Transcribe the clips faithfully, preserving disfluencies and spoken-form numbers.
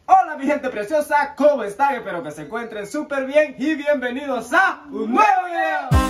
Hola mi gente preciosa, ¿cómo están? Espero que se encuentren súper bien y bienvenidos a un nuevo video.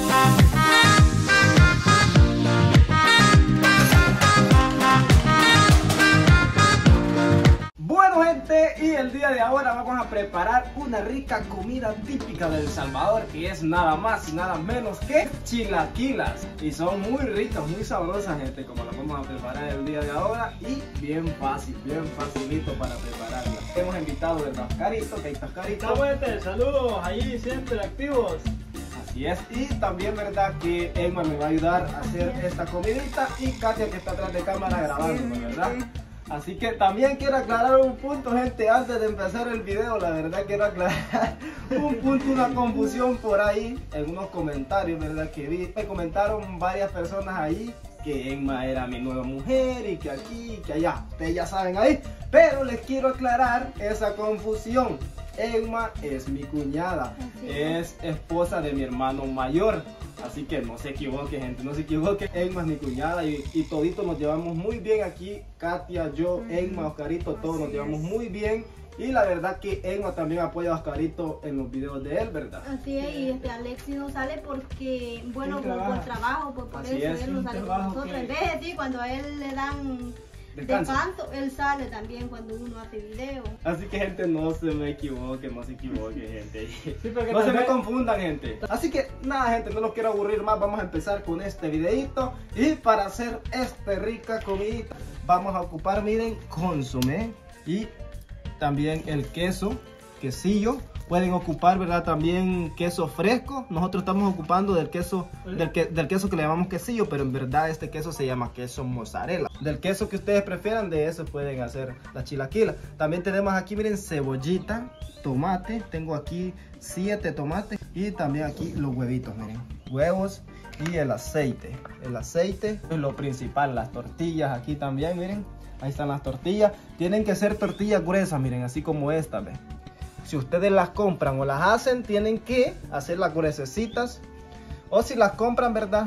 Bueno gente, y el día de ahora vamos a preparar una rica comida típica de El Salvador, que es nada más y nada menos que chilaquilas. Y son muy ricas, muy sabrosas gente, como las vamos a preparar el día de ahora. Y bien fácil, bien facilito para prepararlas. Hemos invitado a Oscarito, que ahí está Oscarito. Hola gente, saludos, ahí siempre activos. Así es, y también verdad que Emma me va a ayudar a hacer esta comidita, y Katia que está atrás de cámara grabando, ¿verdad? Así que también quiero aclarar un punto gente, antes de empezar el video. La verdad quiero aclarar un punto, una confusión por ahí en unos comentarios, verdad que vi, me comentaron varias personas ahí que Emma era mi nueva mujer y que aquí y que allá, ustedes ya saben ahí, pero les quiero aclarar esa confusión. Emma es mi cuñada, es esposa de mi hermano mayor. Así que no se equivoque gente, no se equivoque. Emma es mi cuñada y, y toditos nos llevamos muy bien aquí. Katia, yo, Emma, Oscarito, todos nos llevamos muy bien. Y la verdad que Emma también apoya a Oscarito en los videos de él, ¿verdad? Así es, y este Alexis no sale porque, bueno, por, por trabajo, por, por Así eso es, él no sale con nosotros. que... En vez de ti, cuando a él le dan Descanso. descanso, él sale también cuando uno hace video. Así que gente, no se me equivoque, no se equivoque gente. Sí, No se me confundan gente. Así que nada gente, no los quiero aburrir más, vamos a empezar con este videito. Y para hacer esta rica comida vamos a ocupar, miren, consomé y también el queso, quesillo. Pueden ocupar, ¿verdad? También queso fresco. Nosotros estamos ocupando del queso, del, que, del queso que le llamamos quesillo, pero en verdad este queso se llama queso mozzarella. Del queso que ustedes prefieran, de eso pueden hacer la chilaquila. También tenemos aquí, miren, cebollita, tomate. Tengo aquí siete tomates y también aquí los huevitos, miren, huevos y el aceite. El aceite es lo principal, las tortillas aquí también, miren. Ahí están las tortillas. Tienen que ser tortillas gruesas, miren, así como esta, ¿ven? Si ustedes las compran o las hacen, tienen que hacer las gruesecitas. O si las compran, ¿verdad?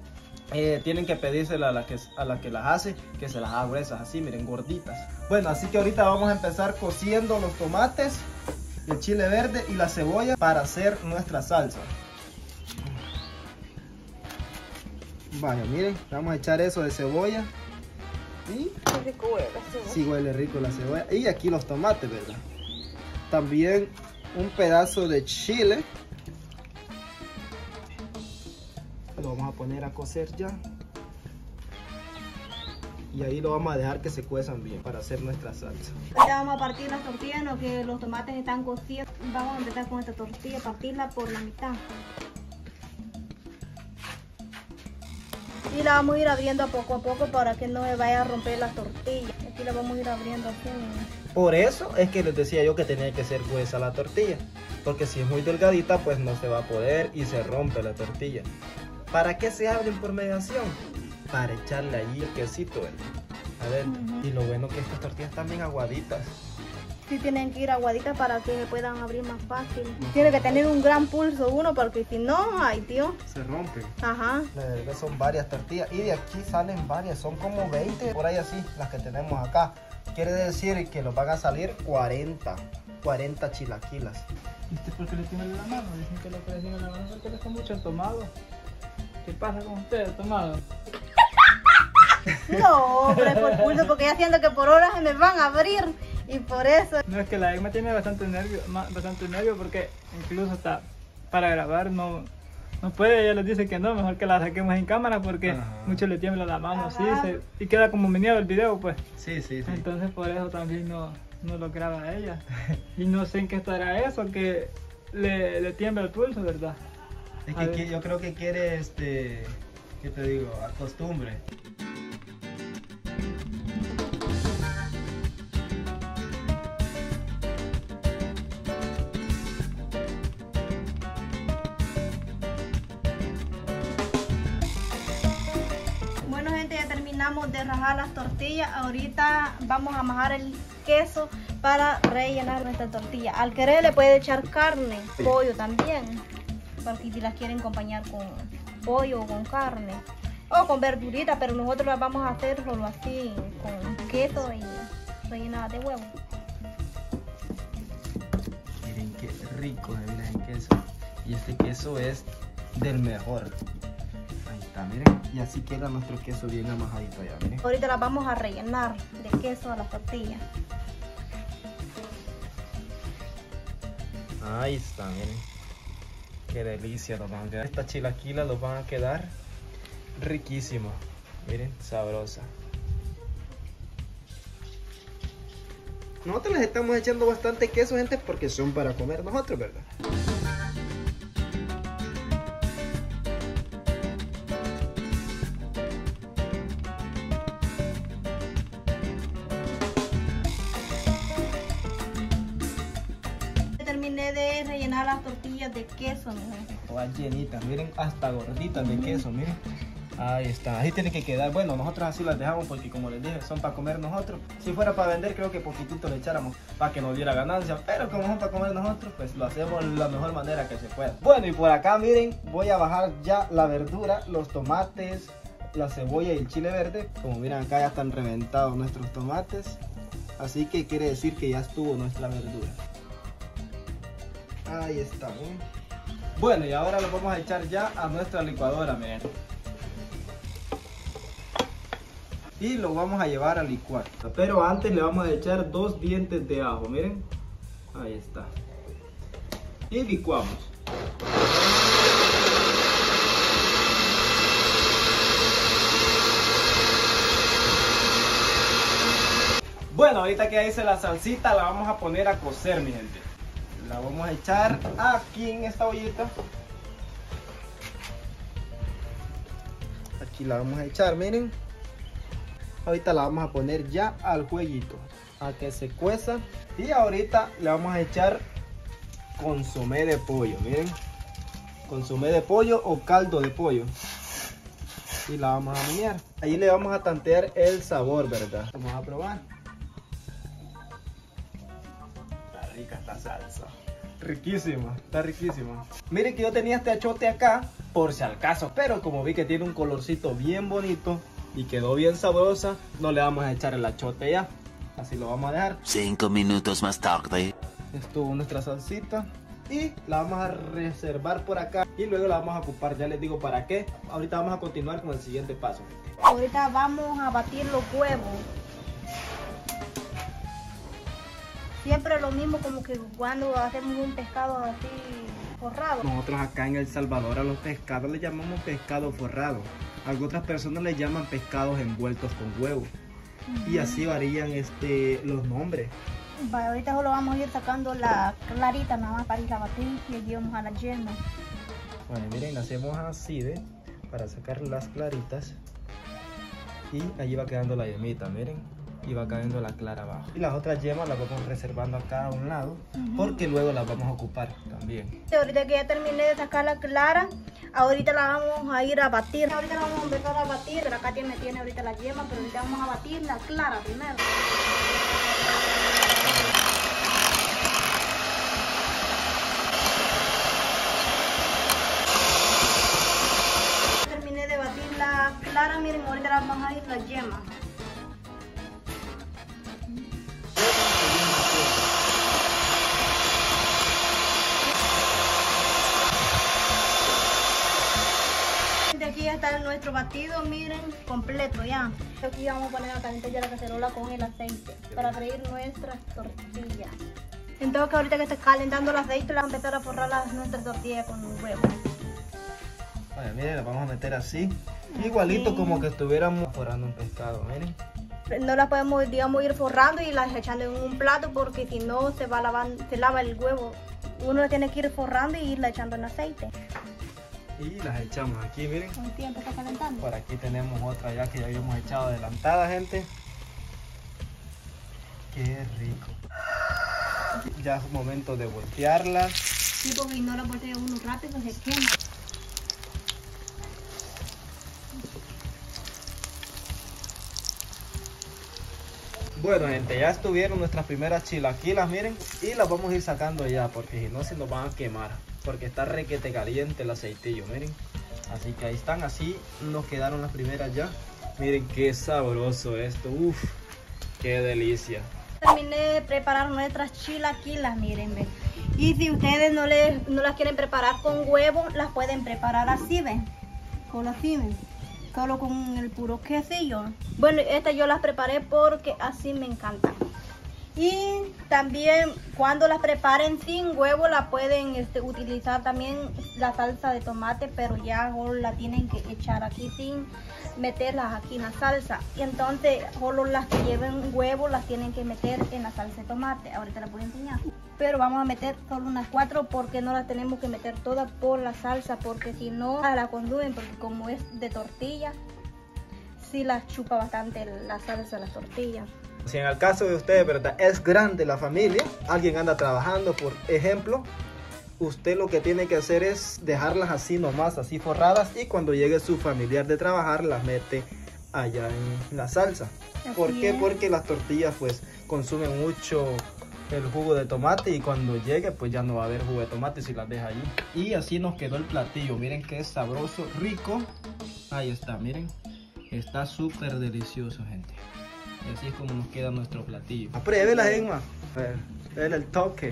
Eh, tienen que pedírsela a la, que, a la que las hace, que se las haga gruesas, así, miren, gorditas. Bueno, así que ahorita vamos a empezar cociendo los tomates, el chile verde y la cebolla para hacer nuestra salsa. Vaya, miren, vamos a echar eso de cebolla. Y Qué rico huele la cebolla. sí, huele rico la cebolla. Y aquí los tomates, ¿verdad? También un pedazo de chile. Lo vamos a poner a cocer ya. Y ahí lo vamos a dejar que se cuezan bien para hacer nuestra salsa. Ya vamos a partir las tortillas, no, que los tomates están cocidos. Vamos a empezar con esta tortilla, partirla por la mitad. Y la vamos a ir abriendo poco a poco para que no me vaya a romper la tortilla. Aquí la vamos a ir abriendo así. Por eso es que les decía yo que tenía que ser gruesa la tortilla. Porque si es muy delgadita, pues no se va a poder y se rompe la tortilla. ¿Para qué se abren por mediación? Para echarle allí el quesito, ¿verdad? A ver, uh-huh. Y lo bueno que estas tortillas están bien aguaditas. Sí, tienen que ir aguaditas para que se puedan abrir más fácil. Uh-huh. Tiene que tener un gran pulso uno, porque si no, ay tío, se rompen. Ajá. La verdad son varias tortillas y de aquí salen varias, son como veinte por ahí así las que tenemos acá. Quiere decir que nos van a salir cuarenta, cuarenta chilaquilas. ¿Viste por qué le tienen la mano? Dicen que lo que le tienen la mano es porque le está mucho tomado. ¿Qué pasa con ustedes, tomado? No, pero es por pulso, porque ya siento que por horas se me van a abrir y por eso. No, es que la Emma tiene bastante nervio, bastante nervio porque incluso hasta para grabar no, no puede. Ella les dice que no, mejor que la saquemos en cámara porque ajá, mucho le tiembla la mano así se, y queda como meneado el video, pues. Sí, sí, sí. Entonces por eso también no, no lo graba ella. Y no sé en qué estará eso, que le, le tiembla el pulso, ¿verdad? Es que, que yo creo que quiere, este, ¿qué te digo? Acostumbre. Bueno gente, ya terminamos de rajar las tortillas. Ahorita vamos a majar el queso para rellenar nuestra tortilla. Al querer le puede echar carne, sí, pollo también, porque si las quieren acompañar con pollo o con carne o con verdurita, pero nosotros las vamos a hacer solo así con queso y rellenadas de huevo. rico, miren el queso. Y este queso es del mejor. Ahí está, miren. Y así queda nuestro queso bien amajadito ya, miren. Ahorita las vamos a rellenar de queso a las tortillas. Ahí está, miren. Qué delicia nos van a quedar. Estas chilaquilas los van a quedar riquísimos. Miren, sabrosa. Nosotros les estamos echando bastante queso, gente, porque son para comer nosotros, ¿verdad? Terminé de rellenar las tortillas de queso, miren. Todas llenitas, miren, hasta gorditas de queso, miren. Ahí está, así tiene que quedar. Bueno, nosotros así las dejamos porque, como les dije, son para comer nosotros. Si fuera para vender, creo que poquitito le echáramos para que nos diera ganancia. Pero como son para comer nosotros, pues lo hacemos de la mejor manera que se pueda. Bueno, y por acá, miren, voy a bajar ya la verdura, los tomates, la cebolla y el chile verde. Como miren, acá ya están reventados nuestros tomates. Así que quiere decir que ya estuvo nuestra verdura. Ahí está, miren. Bueno, y ahora lo vamos a echar ya a nuestra licuadora, miren. Y lo vamos a llevar a licuar. Pero antes le vamos a echar dos dientes de ajo, miren. Ahí está. Y licuamos. Bueno, ahorita que ya hice la salsita, la vamos a poner a cocer, mi gente. La vamos a echar aquí en esta ollita. Aquí la vamos a echar, miren. Ahorita la vamos a poner ya al jueguito, a que se cueza. Y ahorita le vamos a echar consomé de pollo, miren. Consomé de pollo o caldo de pollo. Y la vamos a menear. Ahí le vamos a tantear el sabor, ¿verdad? Vamos a probar. Está rica esta salsa. Riquísima, está riquísima. Miren que yo tenía este achote acá, por si al caso. Pero como vi que tiene un colorcito bien bonito y quedó bien sabrosa, no le vamos a echar el achote ya. Así lo vamos a dejar. Cinco minutos más tarde. Estuvo nuestra salsita y la vamos a reservar por acá. Y luego la vamos a ocupar, ya les digo para qué. Ahorita vamos a continuar con el siguiente paso. Ahorita vamos a batir los huevos. Siempre lo mismo, como que cuando hacemos un pescado así forrado. Nosotros acá en El Salvador a los pescados le llamamos pescado forrado. A otras personas le llaman pescados envueltos con huevo. Uh-huh. Y así varían este, los nombres. Vale, ahorita solo vamos a ir sacando la clarita nada más para ir a batir y le llevamos a la yema. Bueno, miren, la hacemos así, ¿ve? Para sacar las claritas. Y allí va quedando la yemita, miren. Y va cayendo la clara abajo. Y las otras yemas las vamos reservando acá a un lado, uh-huh, porque luego las vamos a ocupar también. Ahorita que ya terminé de sacar la clara, ahorita la vamos a ir a batir. Ahorita la vamos a empezar a batir. La Katia me tiene ahorita la yema, pero ahorita vamos a batir la clara primero. Terminé de batir la clara, miren, ahorita la vamos a ir la yema. Aquí ya está nuestro batido, miren, completo ya. Aquí vamos a poner a calentar ya la cacerola con el aceite para freír nuestras tortillas. Entonces, que ahorita que está calentando el aceite, vamos a empezar a forrar las, nuestras tortillas con huevo. Bueno, miren, las vamos a meter así, igualito, sí, como que estuviéramos forrando un pescado, miren. No las podemos, digamos, ir forrando y las echando en un plato, porque si no se va lavando, se lava el huevo. Uno las tiene que ir forrando y irla echando en aceite. Y las echamos aquí, miren. El tiempo está calentando. Por aquí tenemos otra ya que ya habíamos echado adelantada, gente. Qué rico. Ya es momento de voltearlas. Sí, porque si no la voltea uno rápido se quema. Bueno, gente, ya estuvieron nuestras primeras chilaquilas, miren. Y las vamos a ir sacando ya, porque si no se nos van a quemar. Porque está requete caliente el aceitillo, miren. Así que ahí están, así nos quedaron las primeras ya. Miren qué sabroso esto, uff, qué delicia. Terminé de preparar nuestras chilaquilas, miren, ven. Y si ustedes no, les, no las quieren preparar con huevo, las pueden preparar así, ¿ven? Solo así, ¿ven? Solo con el puro quesillo. Bueno, estas yo las preparé porque así me encantan. Y también cuando las preparen sin huevo, la pueden este, utilizar también la salsa de tomate, pero ya la tienen que echar aquí sin meterlas aquí en la salsa. Y entonces solo las que lleven huevo las tienen que meter en la salsa de tomate. Ahorita las voy a enseñar. Pero vamos a meter solo unas cuatro porque no las tenemos que meter todas por la salsa, porque si no la consumen, porque como es de tortilla, sí las chupa bastante la salsa, las tortillas. Si en el caso de ustedes, ¿verdad?, es grande la familia, alguien anda trabajando, por ejemplo, usted lo que tiene que hacer es dejarlas así nomás, así forradas, y cuando llegue su familiar de trabajar, las mete allá en la salsa. Así ¿Por qué? es. Porque las tortillas pues consumen mucho el jugo de tomate y cuando llegue pues ya no va a haber jugo de tomate si las deja allí. Y así nos quedó el platillo, miren que es sabroso, rico. Ahí está, miren, está súper delicioso, gente. Y así es como nos queda nuestro platillo. Pruébela, Emma. Dale el toque.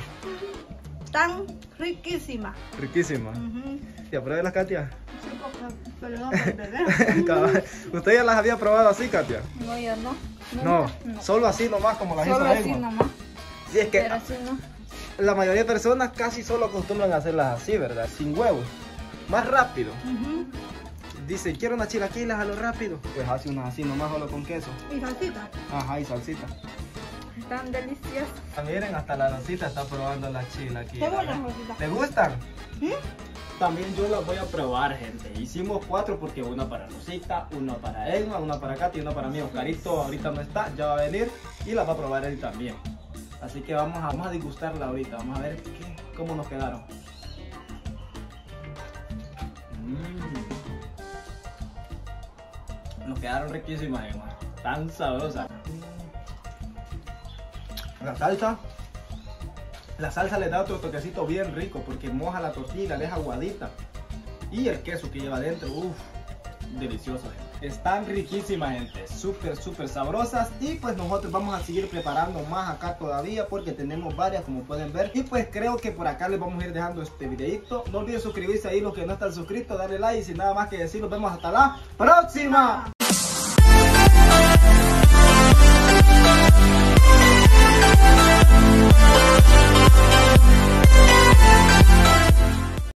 Tan riquísima. Riquísima. Uh-huh. ¿Ya pruébela, Katia? Sí, porque- perdón por beber. Cabal. ¿Usted ya las había probado así, Katia? No, yo no. No, Nunca, no. solo así nomás como las hizo Solo así Emma. nomás. Sí, es que Pero así no. la mayoría de personas casi solo acostumbran a hacerlas así, ¿verdad? Sin huevos. Más rápido. Uh-huh. Dice, quiero unas chilaquilas a lo rápido. Pues hace unas así nomás solo con queso. Y salsita. Ajá, y salsita. Están deliciosas. Ah, miren, hasta la Rosita está probando las chilaquilas. Qué buenas, Rosita. ¿Te gustan? ¿Mm? También yo las voy a probar, gente. Hicimos cuatro porque una para Rosita, una para Elma, una para Katy y una para mí. Oscarito ahorita no está, ya va a venir y la va a probar él también. Así que vamos a, vamos a degustarla ahorita. Vamos a ver qué, cómo nos quedaron. Mm. Nos quedaron riquísimas, Elma. Tan sabrosas. La salsa. La salsa le da otro toquecito bien rico porque moja la tortilla y la deja aguadita. Y el queso que lleva adentro, uff, delicioso, gente. Están riquísimas, gente, súper, súper sabrosas. Y pues nosotros vamos a seguir preparando más acá todavía porque tenemos varias, como pueden ver. Y pues creo que por acá les vamos a ir dejando este videito. No olviden suscribirse ahí los que no están suscritos, darle like y sin nada más que decir, nos vemos hasta la próxima.